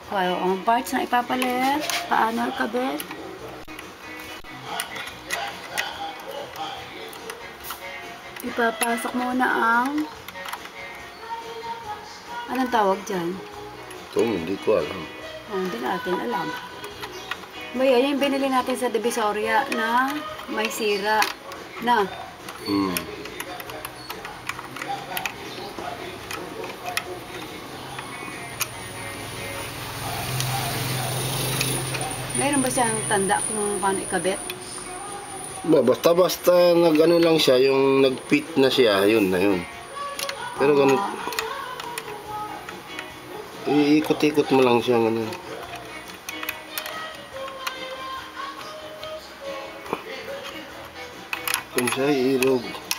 Well, ang parts na ipapalit, paano ikabit? Ipapasok muna ang... Anong tawag dyan? Ito, hindi ko alam. Hindi natin alam. Baya, yung binili natin sa Divisoria na may sira na. Mayroon ba siyang tanda kung paano ikabit? Basta nag-ano lang siya, yung nag-fit na siya, yun na yun. Pero ganun, iikot-ikot mo lang siya, ganun. Kung siya iirog.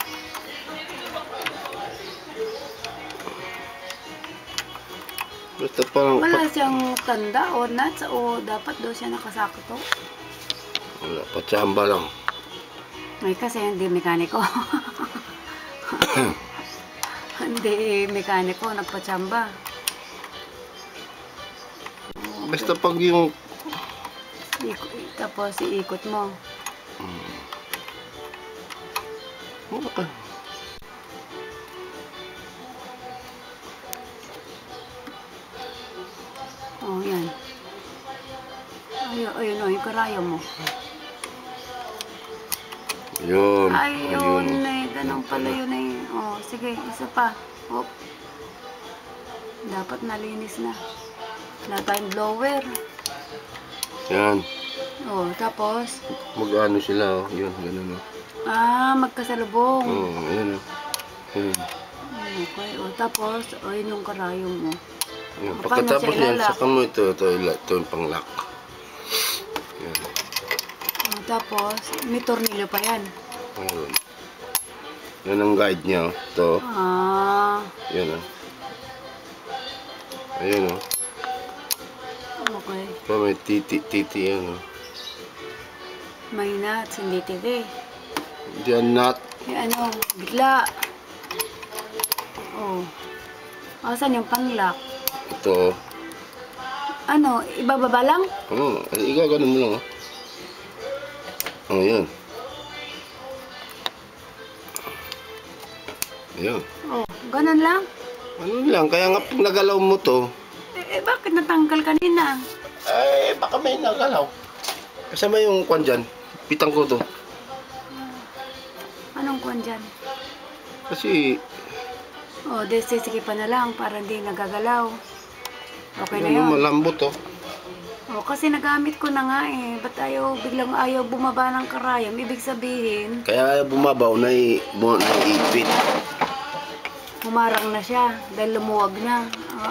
Basta parang... Wala siyang tanda o nuts o dapat daw siya nakasakto? Wala, patsamba lang. Ay, kasi hindi mekaniko. Hindi mekaniko, nagpatsamba. Basta pag yung... Tapos iikot mo. Okay. Oh, yan. Ayun, yung karaya mo. Yun. Ayun eh, ganun pala yun eh. Oh, sige, isa pa. Hop. Dapat nalinis na. Wala tayong blower. Yan. Oh, tapos? Mag-ano sila, oh. Yun, ganun, oh. Magkasalubong. Ayan, oh. Yun. Okay, oh, tapos, yun yung karayong mo. Yan. Pagkatapos yan, saka mo ito yung pang-lock. Yan. Oh, tapos, may tornilyo pa yan. Ayun. Yan ang guide niya, oh. Ito. Yan, oh. Ayun, oh. Okay. So, may titi yan, oh. May nuts, hindi titi. Diyan nut. Yung ano, bigla. Oh. Asan yung pang-lock? Ito, oh. Ano, ibababa lang? Ikaw, ganun mo lang, oh. Oh, yan. Ayan. Oh, ganun lang? Ano lang, kaya nga pag nagalaw mo to, Bakit natanggal kanina? baka may nagalaw. Kasama yung kwan dyan, pitang ko to. Anong kuwan dyan? Kasi, Sisikipan na lang para hindi nagagalaw. Okay na yun. malambot, oh. Kasi nagamit ko na nga eh. Ba't biglang ayaw bumaba ng karayom? Ibig sabihin, Kaya bumabaw na ipit. humarang na siya dahil lumuwag na.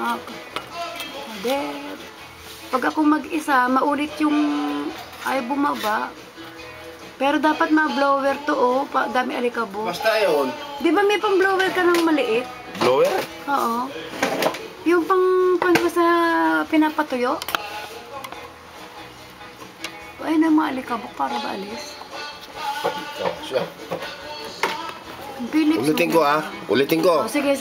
Pag ako mag-isa, maulit yung ayaw bumaba. Pero dapat ma-blower to, dami alikabok. Basta yun. Di ba may pang-blower ka ng maliit? Blower? Oo. Yung pang sa pinapatuyo? Ay, na mga alikabok para ba alis? Siya. Philips. Ulitin ko, Ulitin ko. Sige.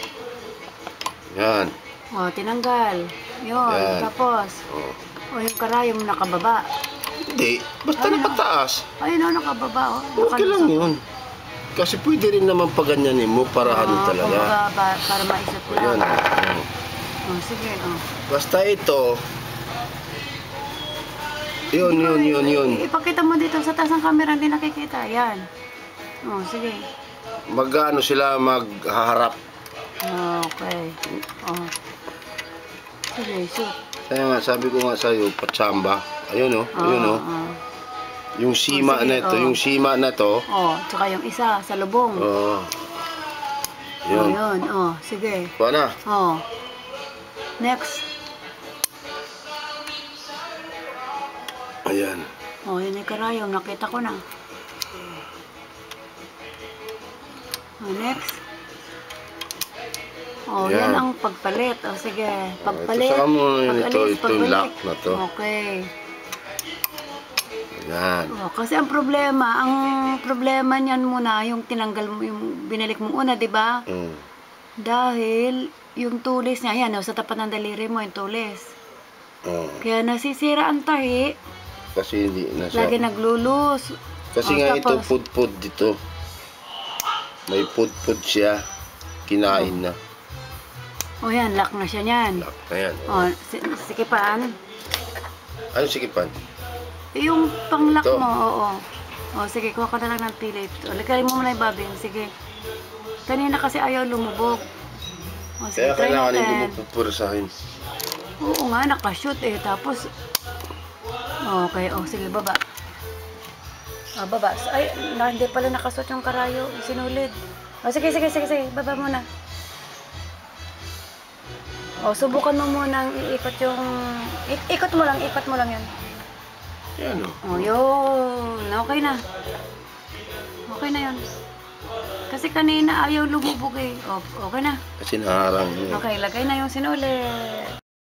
Yan. Tinanggal. Yun. Yan. Tapos, yung karayom nakababa. Hindi. Basta napataas. Ayun, nakababa. Okay lang yun. Kasi pwede rin naman paganyanin mo para ano talaga. Para maisip ko Yan. lang. Sige. Basta ito. Yun. Ipakita mo dito sa taas ng camera, hindi nakikita. Yan. Sige. Mag-ano sila, maghaharap. Okay. Sige, shoot. Kaya nga, sabi ko nga sa'yo, patsamba. Ayun, oh. Yung sima na ito, yung sima na to. Tsaka yung isa, sa lubong. Yun. Yun, sige. Kuha na. Next. Ayan. Yun yung karayom, nakita ko na. Next. Yan ang pagpalit. Sige, pagpalit. Ito, saka mo yun, ito pag-alis, yung lock na to. Okay. Yan. Kasi ang problema niyan muna, yung tinanggal mo, yung binalik mo una, di ba? Dahil yung tulis niya, yan, sa tapat ng daliri mo, yung tulis. Oh, Kaya nasisira ang tahi. kasi hindi na siya. Lagi naglulus. Kasi Oh, nga ito, tapos- pud-pud dito. May pud-pud siya. Kinain na. O yan, lock na siya niyan. Lock na yan. O, sikipan. Ano sikipan? Yung pang-lock Ito. mo, oo. O, sige, kuha ka na lang ng pilit. O, lagay mo muna yung babin. Sige. Kanina kasi ayaw lumubog. O, sige, Kaya try kailangan hindi mo natin. pupursahin. Oo nga, nakashoot eh. Tapos, okay. O, sige, baba. O, baba. Ay, hindi pala nakashoot yung karayo. Sinulid. O, sige. Baba muna. O, subukan mo munang iikot yung... Ikot mo lang yan. Yan o. O, yun. Okay na. Okay na yun. Kasi kanina ayaw lumubog eh. O, okay na. Kasi naharang yun. Okay, lagay na yung sinulit.